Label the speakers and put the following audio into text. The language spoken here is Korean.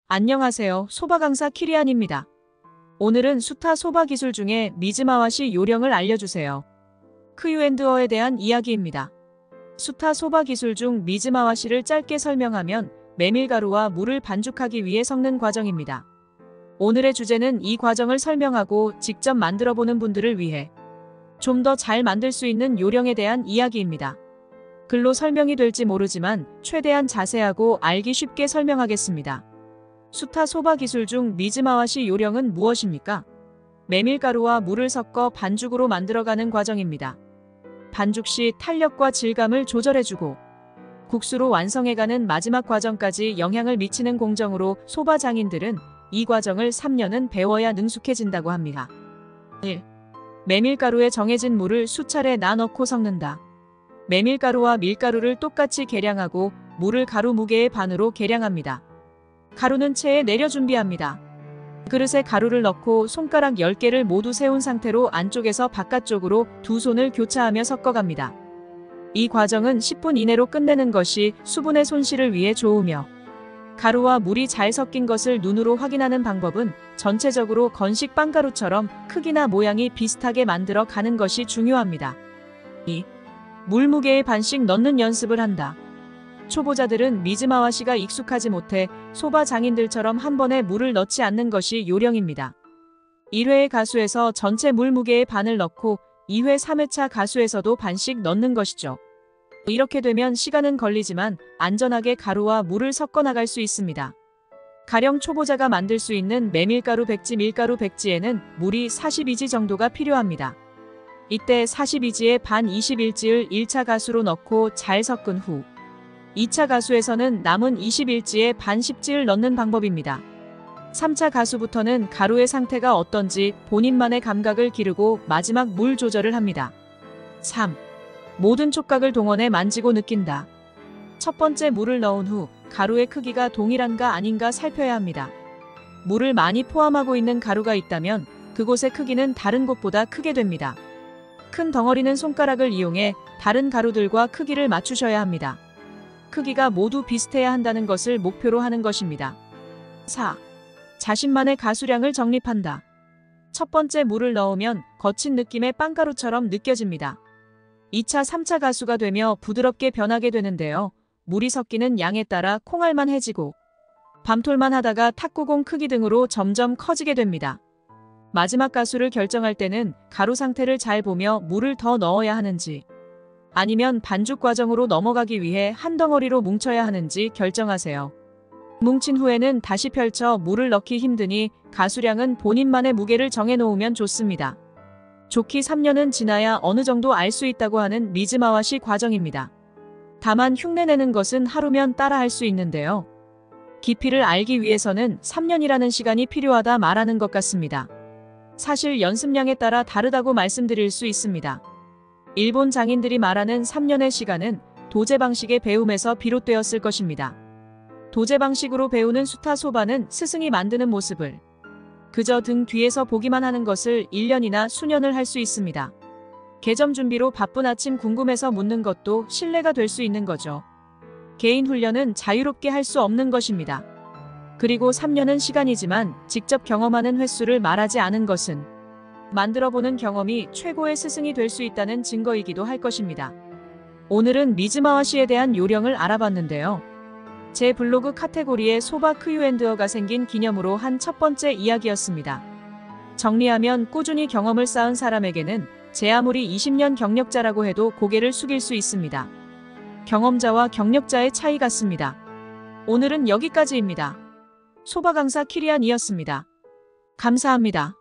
Speaker 1: 안녕하세요. 소바 강사 키리안입니다. 오늘은 수타 소바 기술 중에 미즈마와시 요령을 알려주세요. 크유앤드어에 대한 이야기입니다. 수타 소바 기술 중 미즈마와시를 짧게 설명하면 메밀가루와 물을 반죽하기 위해 섞는 과정입니다. 오늘의 주제는 이 과정을 설명하고 직접 만들어보는 분들을 위해 좀 더 잘 만들 수 있는 요령에 대한 이야기입니다. 글로 설명이 될지 모르지만 최대한 자세하고 알기 쉽게 설명하겠습니다. 수타 소바 기술 중 미즈마와시 요령은 무엇입니까? 메밀가루와 물을 섞어 반죽으로 만들어가는 과정입니다. 반죽 시 탄력과 질감을 조절해주고 국수로 완성해가는 마지막 과정까지 영향을 미치는 공정으로 소바 장인들은 이 과정을 3년은 배워야 능숙해진다고 합니다. 1. 메밀가루에 정해진 물을 수차례 넣고 섞는다. 메밀가루와 밀가루를 똑같이 계량하고 물을 가루 무게의 반으로 계량합니다. 가루는 체에 내려 준비합니다. 그릇에 가루를 넣고 손가락 10개를 모두 세운 상태로 안쪽에서 바깥쪽으로 두 손을 교차하며 섞어갑니다. 이 과정은 10분 이내로 끝내는 것이 수분의 손실을 위해 좋으며 가루와 물이 잘 섞인 것을 눈으로 확인하는 방법은 전체적으로 건식 빵가루처럼 크기나 모양이 비슷하게 만들어 가는 것이 중요합니다. 2. 물 무게의 반씩 넣는 연습을 한다. 초보자들은 미즈마와시가 익숙하지 못해 소바 장인들처럼 한 번에 물을 넣지 않는 것이 요령입니다. 1회의 가수에서 전체 물 무게의 반을 넣고 2회 3회차 가수에서도 반씩 넣는 것이죠. 이렇게 되면 시간은 걸리지만 안전하게 가루와 물을 섞어 나갈 수 있습니다. 가령 초보자가 만들 수 있는 메밀가루 백지 밀가루 백지에는 물이 42지 정도가 필요합니다. 이때 42지의 반 21지를 1차 가수로 넣고 잘 섞은 후 2차 가수에서는 남은 21지의 반 10지를 넣는 방법입니다. 3차 가수부터는 가루의 상태가 어떤지 본인만의 감각을 기르고 마지막 물 조절을 합니다. 3. 모든 촉각을 동원해 만지고 느낀다. 첫 번째 물을 넣은 후 가루의 크기가 동일한가 아닌가 살펴야 합니다. 물을 많이 포함하고 있는 가루가 있다면 그곳의 크기는 다른 곳보다 크게 됩니다. 큰 덩어리는 손가락을 이용해 다른 가루들과 크기를 맞추셔야 합니다. 크기가 모두 비슷해야 한다는 것을 목표로 하는 것입니다. 4. 자신만의 가수량을 정립한다. 첫 번째 물을 넣으면 거친 느낌의 빵가루처럼 느껴집니다. 2차, 3차 가수가 되며 부드럽게 변하게 되는데요. 물이 섞이는 양에 따라 콩알만해지고 밤톨만 하다가 탁구공 크기 등으로 점점 커지게 됩니다. 마지막 가수를 결정할 때는 가루 상태를 잘 보며 물을 더 넣어야 하는지 아니면 반죽 과정으로 넘어가기 위해 한 덩어리로 뭉쳐야 하는지 결정하세요. 뭉친 후에는 다시 펼쳐 물을 넣기 힘드니 가수량은 본인만의 무게를 정해놓으면 좋습니다. 좋기 3년은 지나야 어느 정도 알 수 있다고 하는 미즈마와시 과정입니다. 다만 흉내내는 것은 하루면 따라할 수 있는데요. 깊이를 알기 위해서는 3년이라는 시간이 필요하다 말하는 것 같습니다. 사실 연습량에 따라 다르다고 말씀드릴 수 있습니다. 일본 장인들이 말하는 3년의 시간은 도제 방식의 배움에서 비롯되었을 것입니다. 도제 방식으로 배우는 수타 소바는 스승이 만드는 모습을 그저 등 뒤에서 보기만 하는 것을 1년이나 수년을 할 수 있습니다. 개점 준비로 바쁜 아침 궁금해서 묻는 것도 신뢰가 될 수 있는 거죠. 개인 훈련은 자유롭게 할 수 없는 것입니다. 그리고 3년은 시간이지만 직접 경험하는 횟수를 말하지 않은 것은 만들어보는 경험이 최고의 스승이 될 수 있다는 증거이기도 할 것입니다. 오늘은 미즈마와시에 대한 요령을 알아봤는데요. 제 블로그 카테고리에 소바 크유앤드어가 생긴 기념으로 한 첫 번째 이야기였습니다. 정리하면 꾸준히 경험을 쌓은 사람에게는 제 아무리 20년 경력자라고 해도 고개를 숙일 수 있습니다. 경험자와 경력자의 차이 같습니다. 오늘은 여기까지입니다. 소바 강사 키리안이었습니다. 감사합니다.